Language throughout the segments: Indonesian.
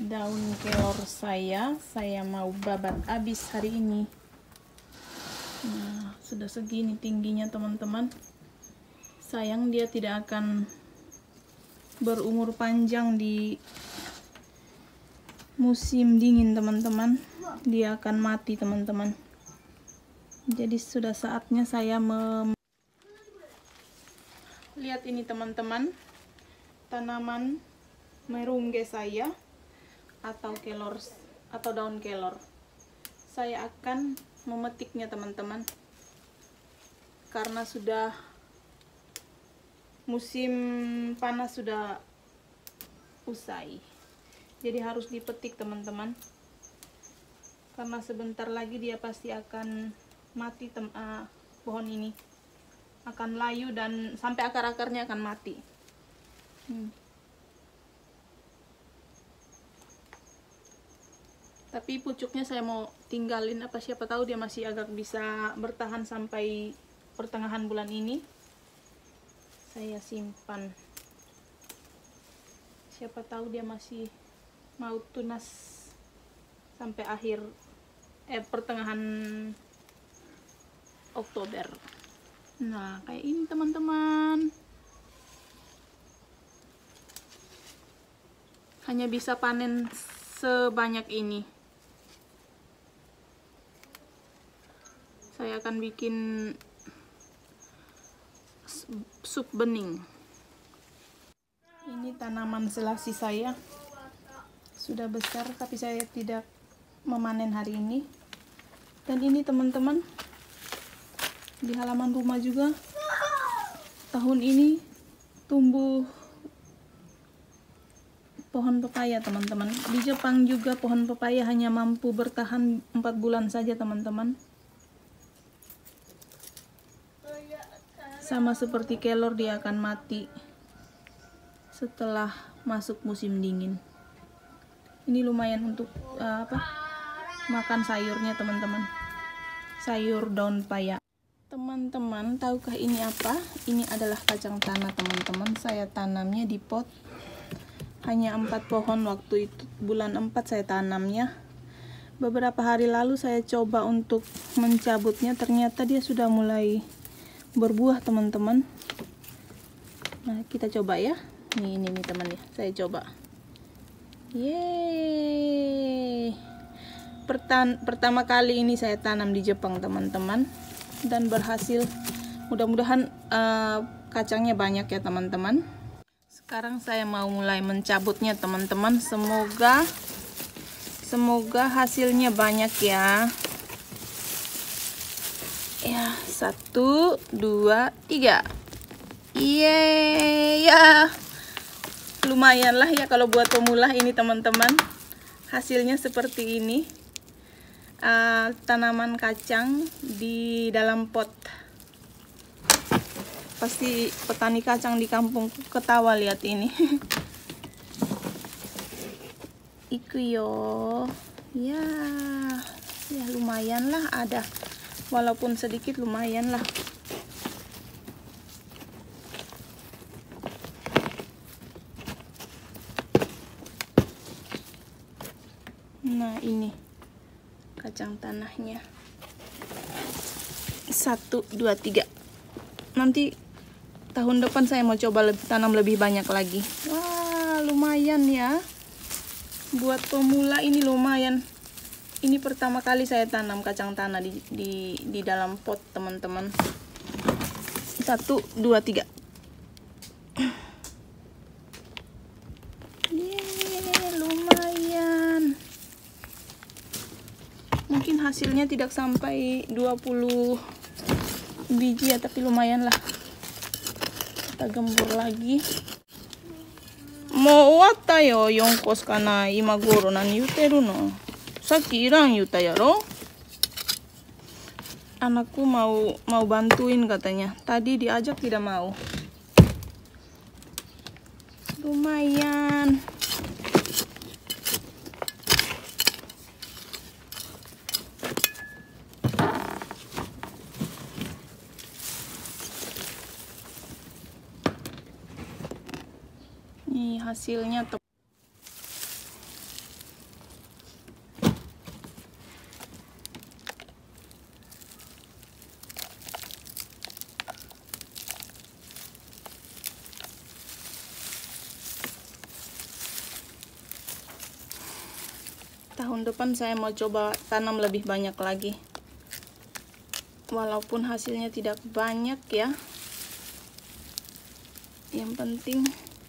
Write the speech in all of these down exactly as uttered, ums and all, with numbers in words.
daun kelor saya saya mau babat habis hari ini. Nah, sudah segini tingginya teman-teman. Sayang dia tidak akan berumur panjang di musim dingin teman-teman, dia akan mati teman-teman. Jadi sudah saatnya saya mem lihat ini teman-teman, tanaman merungge saya atau kelor atau daun kelor. Saya akan memetiknya teman-teman, karena sudah musim panas sudah usai, jadi harus dipetik teman-teman, karena sebentar lagi dia pasti akan mati. Tem uh, pohon ini akan layu dan sampai akar-akarnya akan mati. hmm. Tapi pucuknya saya mau tinggalin, apa siapa tahu dia masih agak bisa bertahan sampai pertengahan bulan ini. Saya simpan, siapa tahu dia masih mau tunas sampai akhir eh pertengahan Oktober. Nah, kayak ini teman-teman. Hanya bisa panen sebanyak ini. Saya akan bikin sup bening. Ini tanaman selasi saya sudah besar, tapi saya tidak memanen hari ini. Dan ini teman-teman, di halaman rumah juga tahun ini tumbuh pohon pepaya teman-teman. Di Jepang juga pohon pepaya hanya mampu bertahan empat bulan saja teman-teman. Sama seperti kelor, dia akan mati setelah masuk musim dingin. Ini lumayan untuk uh, apa makan sayurnya teman-teman, sayur daun paya. Teman-teman, tahukah ini apa? Ini adalah kacang tanah teman-teman. Saya tanamnya di pot, hanya empat pohon waktu itu, bulan empat saya tanamnya. Beberapa hari lalu saya coba untuk mencabutnya, ternyata dia sudah mulai berbuah teman-teman. Nah, kita coba ya. Nih, ini nih teman ya, saya coba. Yeay. Pertan pertama kali ini saya tanam di Jepang teman-teman, dan berhasil. Mudah-mudahan uh, kacangnya banyak ya teman-teman. Sekarang saya mau mulai mencabutnya teman-teman. Semoga semoga hasilnya banyak ya. Ya, satu, dua, tiga. Yeay, ya. Lumayan lah ya kalau buat pemula ini teman-teman. Hasilnya seperti ini. Uh, tanaman kacang di dalam pot. Pasti petani kacang di kampung ketawa lihat ini. Iku yo. Ya, ya lumayan lah ada. Walaupun sedikit lumayan lah. Nah, ini kacang tanahnya. Satu, dua, tiga. Nanti tahun depan saya mau coba lebih, tanam lebih banyak lagi. Wah, lumayan ya. Buat pemula ini lumayan. Ini pertama kali saya tanam kacang tanah di, di, di dalam pot teman-teman. Satu, dua, tiga. Yeay, lumayan. Mungkin hasilnya tidak sampai dua puluh biji ya, tapi lumayan lah. Kita gembur lagi. Mau wata yo yonkos kana ima goro nani yuteru no. Saki iran yuta yaro. Anakku mau mau bantuin katanya. Tadi diajak tidak mau. Lumayan. Nih hasilnya. Tahun depan saya mau coba tanam lebih banyak lagi. Walaupun hasilnya tidak banyak ya. Yang penting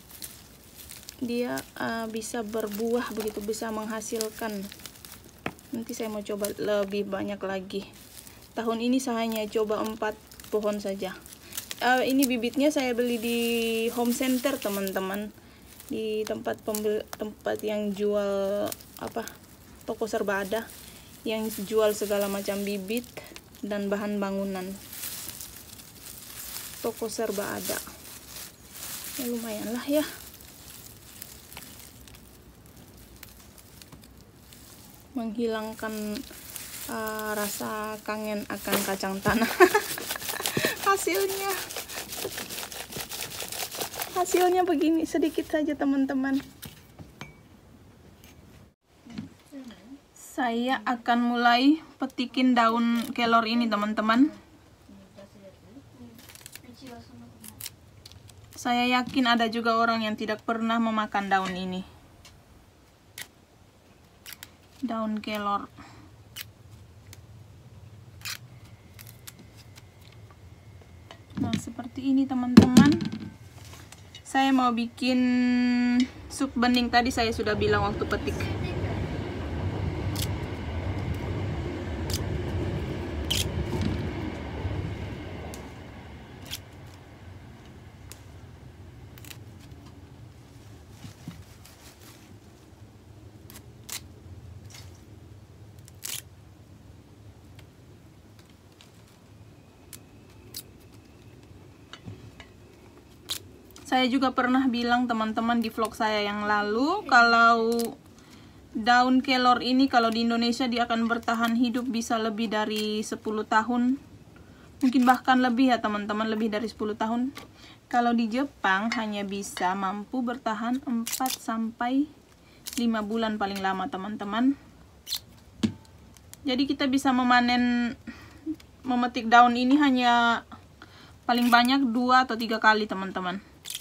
dia uh, bisa berbuah begitu, bisa menghasilkan. Nanti saya mau coba lebih banyak lagi. Tahun ini saya hanya coba empat pohon saja. Uh, ini bibitnya saya beli di home center teman-teman, di tempat pembeli, tempat yang jual apa, toko serba ada yang jual segala macam bibit dan bahan bangunan. Toko serba ada. Ya lumayan lah ya. Menghilangkan uh, rasa kangen akan kacang tanah. Hasilnya hasilnya begini sedikit saja teman-teman. Saya akan mulai petikin daun kelor ini teman-teman. Saya yakin ada juga orang yang tidak pernah memakan daun ini. Daun kelor. Nah, seperti ini teman-teman. Saya mau bikin sup bening, tadi saya sudah bilang waktu petik. Saya juga pernah bilang teman-teman di vlog saya yang lalu, kalau daun kelor ini kalau di Indonesia dia akan bertahan hidup bisa lebih dari sepuluh tahun. Mungkin bahkan lebih ya teman-teman, lebih dari sepuluh tahun. Kalau di Jepang hanya bisa mampu bertahan empat sampai lima bulan paling lama teman-teman. Jadi kita bisa memanen, memetik daun ini hanya paling banyak dua atau tiga kali teman-teman.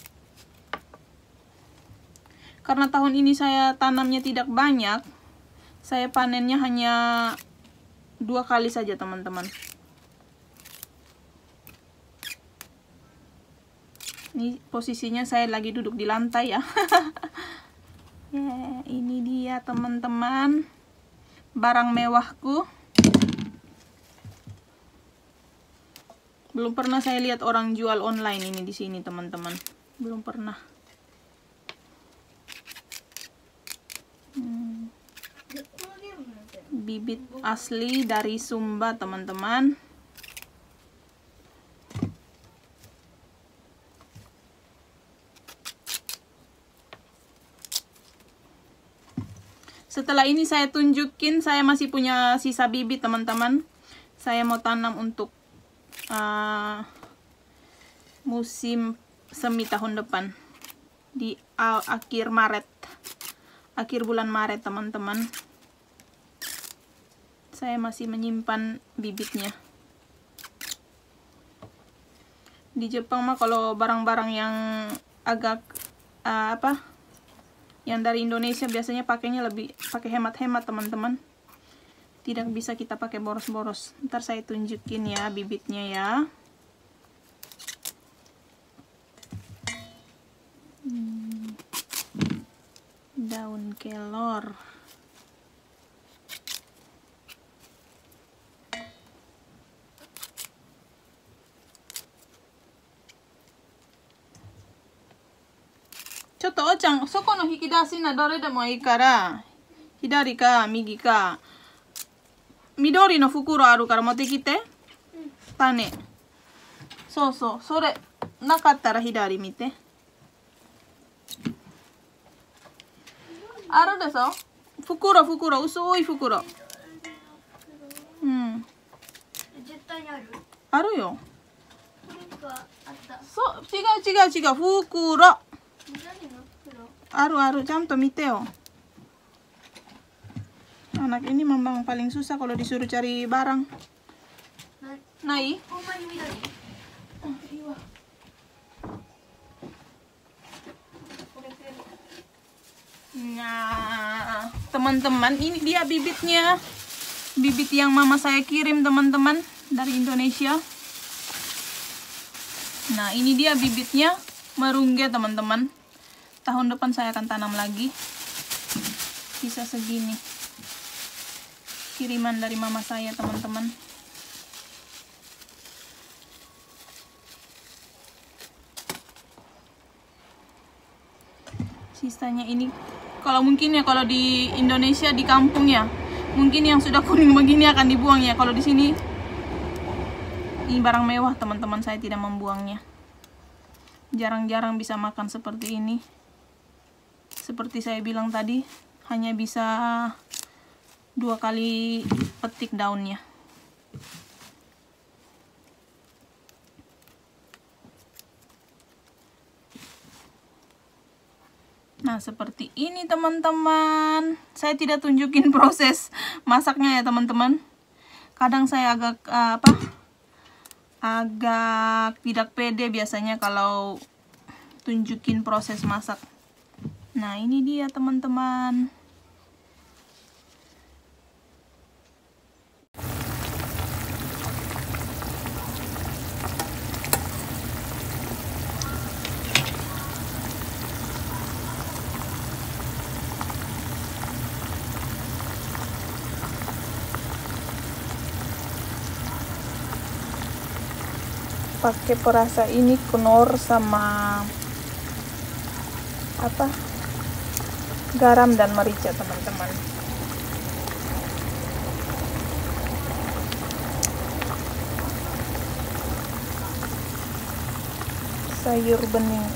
Karena tahun ini saya tanamnya tidak banyak, saya panennya hanya dua kali saja teman-teman. Ini posisinya saya lagi duduk di lantai ya. Ya, ini dia teman-teman, barang mewahku. Belum pernah saya lihat orang jual online ini di sini teman-teman. Belum pernah. Hmm. Bibit asli dari Sumba teman-teman. Setelah ini saya tunjukin, saya masih punya sisa bibit teman-teman. Saya mau tanam untuk uh, musim semi tahun depan di uh, akhir Maret. Akhir bulan Maret teman-teman. Saya masih menyimpan bibitnya. Di Jepang mah kalau barang-barang yang agak uh, apa, yang dari Indonesia biasanya pakainya lebih pakai hemat-hemat teman-teman. Tidak bisa kita pakai boros-boros. Ntar saya tunjukin ya bibitnya ya. Hmm. Daun kelor. Choto o-chan, soko no hikidashi na dore de mo ii kara, hidari ka migi ka midori no fukuro aru kara motte kite. Tane. So so, sore nakattara hidari mite. Aru desu? Fukuro, fukuro, usui fukuro. Hmm. Aru yo. So, chigau chigau chigau, fukuro. Aru aru, canto mite yo. Anak ini memang paling susah kalau disuruh cari barang. Nai? Nah, teman teman-teman, ini dia bibitnya. Bibit yang mama saya kirim teman-teman dari Indonesia. Nah, ini dia bibitnya, merungge teman-teman. Tahun depan saya akan tanam lagi. Bisa segini. Kiriman dari mama saya teman-teman. Sisanya ini, kalau mungkin ya kalau di Indonesia di kampung ya, mungkin yang sudah kuning begini akan dibuang ya. Kalau di sini ini barang mewah teman-teman, saya tidak membuangnya. Jarang-jarang bisa makan seperti ini. Seperti saya bilang tadi, hanya bisa dua kali petik daunnya. Nah, seperti ini teman-teman. Saya tidak tunjukin proses masaknya ya teman-teman. Kadang saya agak uh, apa? Agak tidak pede biasanya kalau tunjukin proses masak. Nah, ini dia teman-teman. Pakai perasa ini knor sama apa, garam dan merica teman-teman. Sayur bening.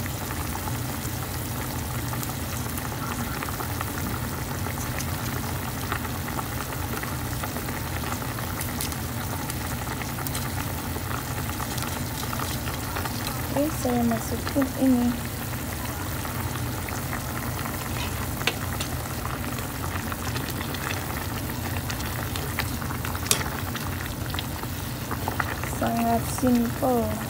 Oke, saya masukin ini. Sangat simple.